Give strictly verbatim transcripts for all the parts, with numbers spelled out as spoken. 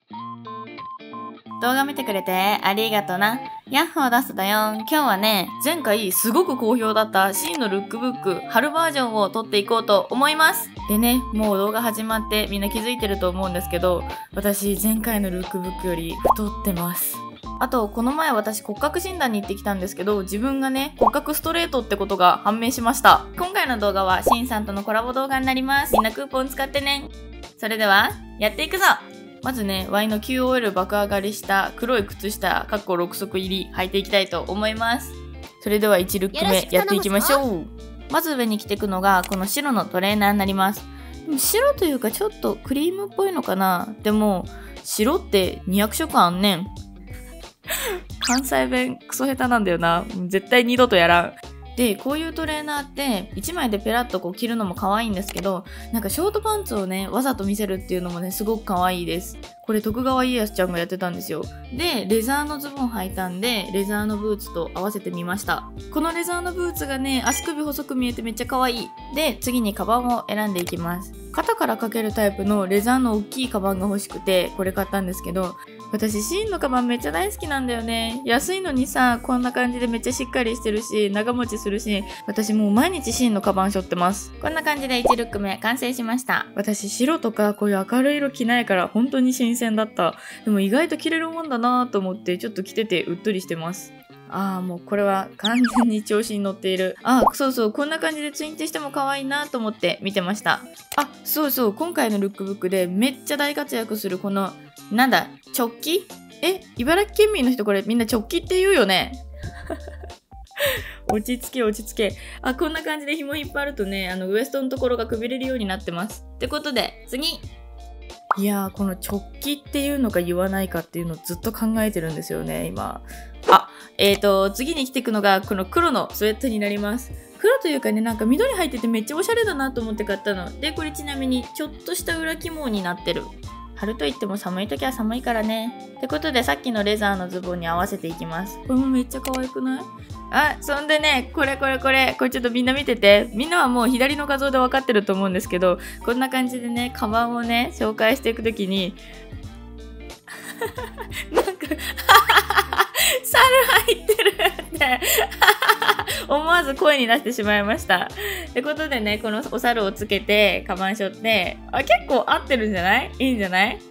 動画見てくれてありがとな。ヤッホーダスだよ。今日はね、前回すごく好評だったシーンのルックブック春バージョンを撮っていこうと思います。でね、もう動画始まってみんな気づいてると思うんですけど、私前回のルックブックより太ってます。あと、この前私骨格診断に行ってきたんですけど、自分がね、骨格ストレートってことが判明しました。今回の動画はシンさんとのコラボ動画になります。みんなクーポン使ってね。それでは、やっていくぞ。まずね、ワイの キューオーエル 爆上がりした黒い靴下、かっころく足入り履いていきたいと思います。それではいちルック目やっていきましょう。まず上に着ていくのがこの白のトレーナーになります。でも白というかちょっとクリームっぽいのかな。でも、白ってにひゃく色あんねん。関西弁クソ下手なんだよな。絶対二度とやらん。で、こういうトレーナーっていちまいでペラッとこう着るのも可愛いんですけど、なんかショートパンツをね、わざと見せるっていうのもね、すごく可愛いです。これ徳川家康ちゃんがやってたんですよ。で、レザーのズボン履いたんで、レザーのブーツと合わせてみました。このレザーのブーツがね、足首細く見えてめっちゃ可愛い。で、次にカバンを選んでいきます。肩からかけるタイプのレザーの大きいカバンが欲しくて、これ買ったんですけど、私シーンのカバンめっちゃ大好きなんだよね。安いのにさ、こんな感じでめっちゃしっかりしてるし、長持ちするし、私もう毎日シーンのカバン背負ってます。こんな感じでいちルック目完成しました。私白とかこういう明るい色着ないから本当に新鮮だった。でも意外と着れるもんだなと思ってちょっと着ててうっとりしてます。ああ、もうこれは完全に調子に乗っている。ああ、そうそう、こんな感じでツインテしても可愛いなと思って見てました。あ、そうそう、今回のルックブックでめっちゃ大活躍するこの、なんだ、チョッキ？え、茨城県民の人これみんなチョッキって言うよね。落ち着け落ち着け。あ、こんな感じで紐引っ張るとね、あのウエストのところがくびれるようになってます。ってことで、次！いやー、この直帰っていうのか言わないかっていうのをずっと考えてるんですよね、今。あ、えーと、次に着ていくのがこの黒のスウェットになります。黒というかね、なんか緑入っててめっちゃおしゃれだなと思って買ったの。で、これちなみにちょっとした裏起毛になってる。春といっても寒い時は寒いからね。ってことでさっきのレザーのズボンに合わせていきます。これもめっちゃ可愛くない？あ、そんでね、これこれこれ、これちょっとみんな見てて。みんなはもう左の画像で分かってると思うんですけど、こんな感じでね、カバンをね、紹介していくときに、なんか、猿入ってるって思わず声に出してしまいました。ってことでね、このお猿をつけて、カバン背負って、あ、結構合ってるんじゃない？いいんじゃない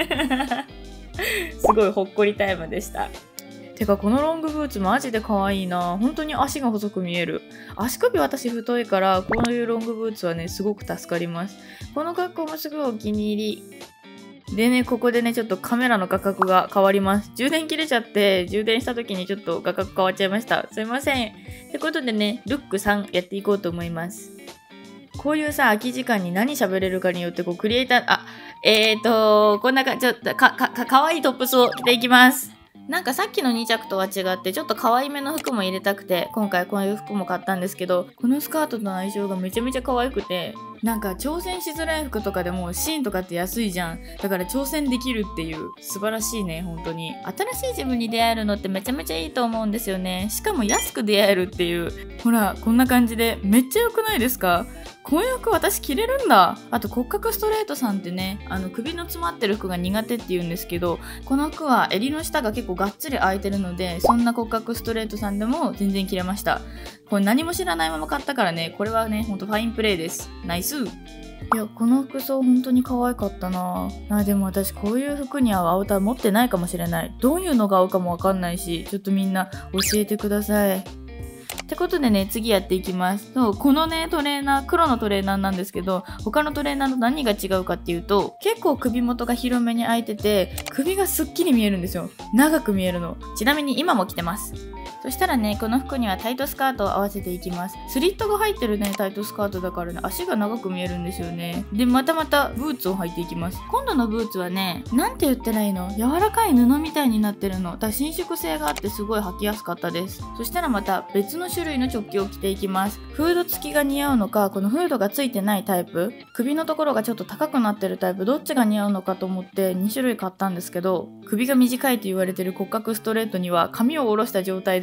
すごいほっこりタイムでした。てかこのロングブーツマジで可愛いな。本当に足が細く見える。足首私太いからこういうロングブーツはねすごく助かります。この格好もすごいお気に入り。でね、ここでねちょっとカメラの画角が変わります。充電切れちゃって充電した時にちょっと画角変わっちゃいました。すいません。ってことでね、ルックさんやっていこうと思います。こういうさ、空き時間に何喋れるかによってこうクリエイター、あ、えーと、こんなか、ちょっとか、か、か、かわいいトップスを着ていきます。なんかさっきのに着とは違ってちょっと可愛めの服も入れたくて今回こういう服も買ったんですけど、このスカートとの相性がめちゃめちゃ可愛くて、なんか挑戦しづらい服とかでもシーンとかって安いじゃん。だから挑戦できるっていう素晴らしいね。本当に新しい自分に出会えるのってめちゃめちゃいいと思うんですよね。しかも安く出会えるっていう、ほらこんな感じでめっちゃ良くないですか？こういう服私着れるんだ。あと骨格ストレートさんってね、あの首の詰まってる服が苦手って言うんですけど、この服は襟の下が結構がっつり開いてるので、そんな骨格ストレートさんでも全然着れました。これ何も知らないまま買ったからね、これはねほんとファインプレーです。ナイス。いや、この服装本当に可愛かったなあ。でも私こういう服に合うアウター持ってないかもしれない。どういうのが合うかもわかんないし、ちょっとみんな教えてください。ってことでね、次やっていきます。そう、このね、トレーナー、黒のトレーナーなんですけど、他のトレーナーと何が違うかっていうと、結構首元が広めに開いてて、首がすっきり見えるんですよ。長く見えるの。ちなみに今も着てます。そしたらね、この服にはタイトスカートを合わせていきます。スリットが入ってるね、タイトスカートだからね、足が長く見えるんですよね。で、またまたブーツを履いていきます。今度のブーツはね、なんて言ったらいいの？柔らかい布みたいになってるの。だから伸縮性があってすごい履きやすかったです。そしたらまた別の種類のチョッキを着ていきます。フード付きが似合うのか、このフードが付いてないタイプ、首のところがちょっと高くなってるタイプ、どっちが似合うのかと思ってに種類買ったんですけど、首が短いと言われてる骨格ストレートには髪を下ろした状態で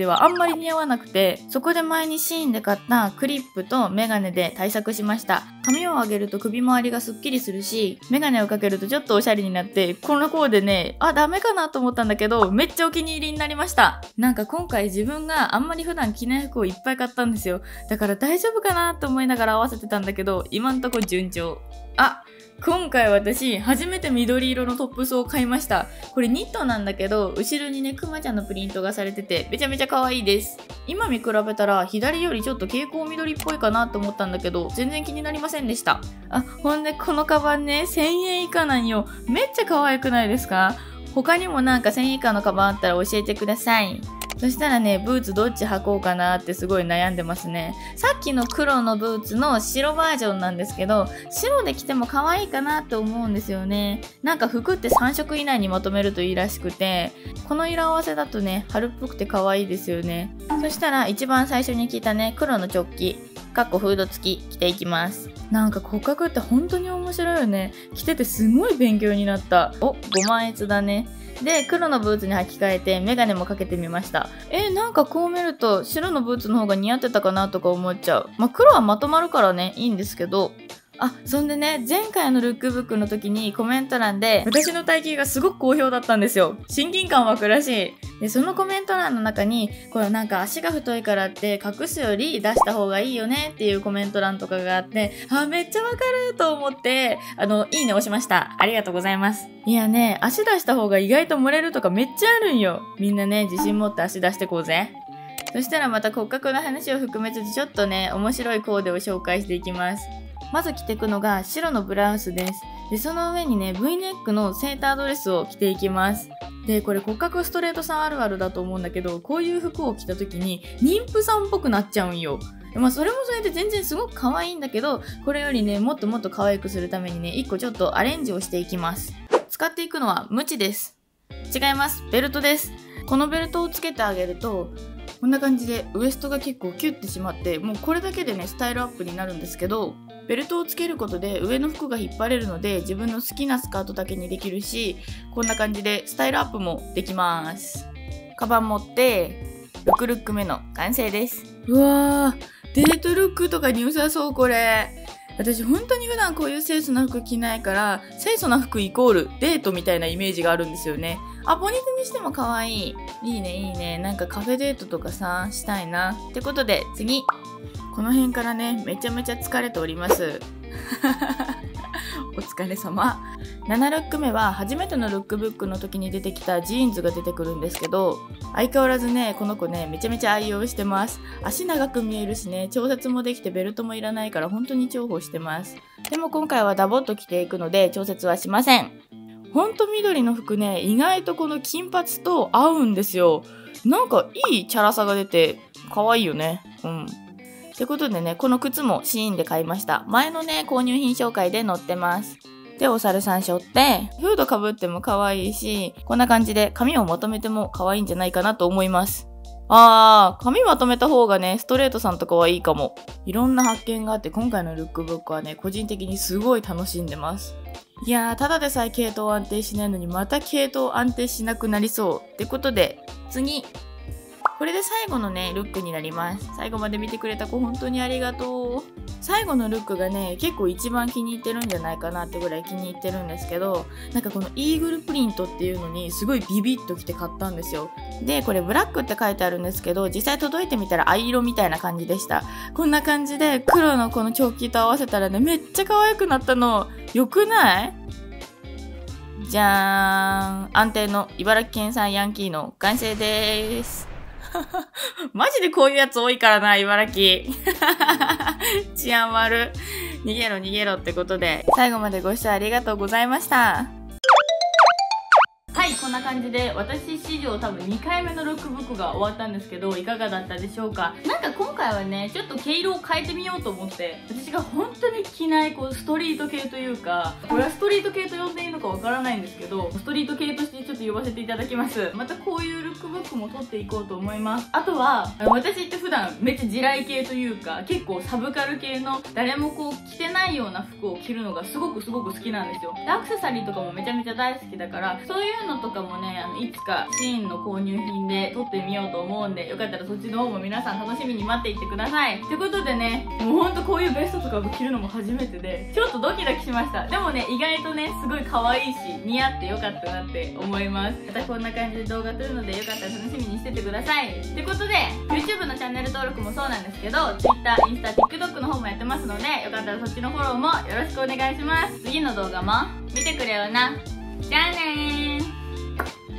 はあんまり似合わなくて、そこで前にシーインで買ったクリップとメガネで対策しました。髪を上げると首周りがスッキリするし、メガネをかけるとちょっとおしゃれになって、このコーデね、あ、ダメかなと思ったんだけど、めっちゃお気に入りになりました。なんか今回自分があんまり普段着ない服をいっぱい買ったんですよ。だから大丈夫かなと思いながら合わせてたんだけど、今んとこ順調。あ、今回私初めて緑色のトップスを買いました。これニットなんだけど、後ろにねクマちゃんのプリントがされててめちゃめちゃ可愛いです。今見比べたら左よりちょっと蛍光緑っぽいかなと思ったんだけど、全然気になりませんでした。あ、ほんでこのカバンねせんえん以下なんよ。めっちゃ可愛くないですか？他にもなんかせんえん以下のカバンあったら教えてください。そしたらね、ブーツどっち履こうかなってすごい悩んでますね。さっきの黒のブーツの白バージョンなんですけど、白で着ても可愛いかなって思うんですよね。なんか服ってさん色以内にまとめるといいらしくて、この色合わせだとね、春っぽくて可愛いですよね。そしたら一番最初に着たね、黒のチョッキ、かっこフード付き着ていきます。なんか骨格って本当に面白いよね。着ててすごい勉強になった。お、ごまんえつだね。で、黒のブーツに履き替えてメガネもかけてみました。え、なんかこう見ると白のブーツの方が似合ってたかなとか思っちゃう。まあ、黒はまとまるからね、いいんですけど。あ、そんでね、前回のルックブックの時にコメント欄で私の体型がすごく好評だったんですよ。親近感湧くらしい。で、そのコメント欄の中に、これなんか足が太いからって隠すより出した方がいいよねっていうコメント欄とかがあって、あ、めっちゃわかると思って、あの、いいね押しました。ありがとうございます。いやね、足出した方が意外と漏れるとかめっちゃあるんよ。みんなね、自信持って足出してこうぜ。そしたらまた骨格の話を含めつつちょっとね、面白いコーデを紹介していきます。まず着ていくのが白のブラウスです。で、その上にね、V ネックのセータードレスを着ていきます。で、これ骨格ストレートさんあるあるだと思うんだけど、こういう服を着た時に妊婦さんっぽくなっちゃうんよ。まあそれもそれで全然すごく可愛いんだけど、これよりね、もっともっと可愛くするためにね、一個ちょっとアレンジをしていきます。使っていくのはムチです。違います。ベルトです。このベルトをつけてあげると、こんな感じでウエストが結構キュッてしまって、もうこれだけでねスタイルアップになるんですけど、ベルトをつけることで上の服が引っ張れるので自分の好きなスカート丈にできるし、こんな感じでスタイルアップもできます。カバン持ってろくルック目の完成です。うわー、デートルックとかに良さそう。これ私本当に普段こういう清楚な服着ないから、清楚な服イコールデートみたいなイメージがあるんですよね。あ、ポニテにしても可愛い。いいね、いいね。なんかカフェデートとかさ、したいな。ってことで、次。この辺からね、めちゃめちゃ疲れております。お疲れ様。ななルック目は初めてのルックブックの時に出てきたジーンズが出てくるんですけど、相変わらずね、この子ね、めちゃめちゃ愛用してます。足長く見えるしね、調節もできてベルトもいらないから本当に重宝してます。でも今回はダボっと着ていくので調節はしません。ほんと緑の服ね、意外とこの金髪と合うんですよ。なんかいいチャラさが出て可愛いよね。うん。ってことでね、この靴もシーインで買いました。前のね、購入品紹介で載ってます。で、お猿さん背負って、フードかぶっても可愛いし、こんな感じで髪をまとめても可愛いんじゃないかなと思います。あー、髪まとめた方がね、ストレートさんとかはいいかも。いろんな発見があって、今回のルックブックはね、個人的にすごい楽しんでます。いやー、ただでさえ系統安定しないのに、また系統安定しなくなりそう。ってことで、次。これで最後のね、ルックになります。最後まで見てくれた子本当にありがとう。最後のルックがね、結構一番気に入ってるんじゃないかなってぐらい気に入ってるんですけど、なんかこのイーグルプリントっていうのにすごいビビッときて買ったんですよ。で、これブラックって書いてあるんですけど、実際届いてみたら藍色みたいな感じでした。こんな感じで黒のこのチョッキと合わせたらね、めっちゃ可愛くなったの。よくない？じゃーん。安定の茨城県産ヤンキーの完成です。マジでこういうやつ多いからな、茨城。治安悪。逃げろ逃げろってことで、最後までご視聴ありがとうございました。はい、こんな感じで私史上多分にかいめのルックブックが終わったんですけど、いかがだったでしょうか。なんか今回はね、ちょっと毛色を変えてみようと思って、私が本当に着ないこうストリート系というか、これはストリート系と呼んでいいのかわからないんですけど、ストリート系としてちょっと呼ばせていただきます。またこういうルックブックも撮っていこうと思います。あとは私って普段めっちゃ地雷系というか、結構サブカル系の誰もこう着てないような服を着るのがすごくすごく好きなんですよ。でアクセサリーとかもめちゃめちゃ大好きだから、そういうのとかかもね、あのいつかシーンの購入品で撮ってみようと思うんで、よかったらそっちの方も皆さん楽しみに待っていってください。ってことでね、もうほんとこういうベストとか着るのも初めてで、ちょっとドキドキしました。でもね、意外とね、すごい可愛いし、似合ってよかったなって思います。またこんな感じで動画撮るので、よかったら楽しみにしててください。ってことで、YouTube のチャンネル登録もそうなんですけど、Twitter、インスタ、TikTok の方もやってますので、よかったらそっちのフォローもよろしくお願いします。次の動画も見てくれよな。じゃあねー。